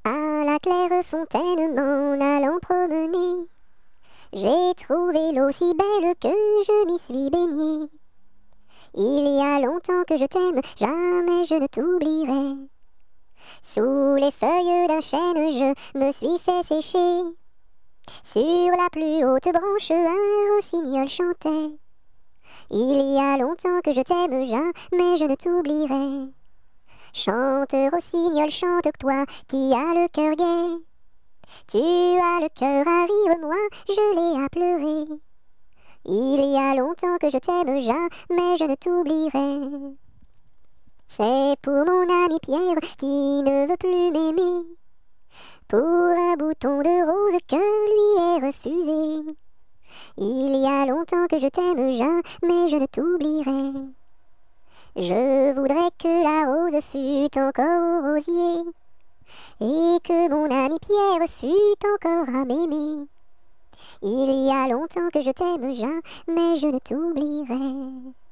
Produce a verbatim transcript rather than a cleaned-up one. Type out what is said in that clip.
À la claire fontaine m'en allant promener, j'ai trouvé l'eau si belle que je m'y suis baignée. Il y a longtemps que je t'aime, jamais je ne t'oublierai. Sous les feuilles d'un chêne je me suis fait sécher. Sur la plus haute branche un rossignol chantait. Il y a longtemps que je t'aime, jamais je ne t'oublierai. Chante, rossignol, chante, toi qui as le cœur gai. Tu as le cœur à rire, moi je l'ai à pleurer. Il y a longtemps que je t'aime, jamais je ne t'oublierai. C'est pour mon ami Pierre qui ne veut plus m'aimer, pour un bouton de rose que lui est refusé. Il y a longtemps que je t'aime, jamais je ne t'oublierai. Je voudrais que la rose fût encore au rosier, et que mon ami Pierre fût encore à m'aimer. Il y a longtemps que je t'aime, jamais je ne t'oublierai.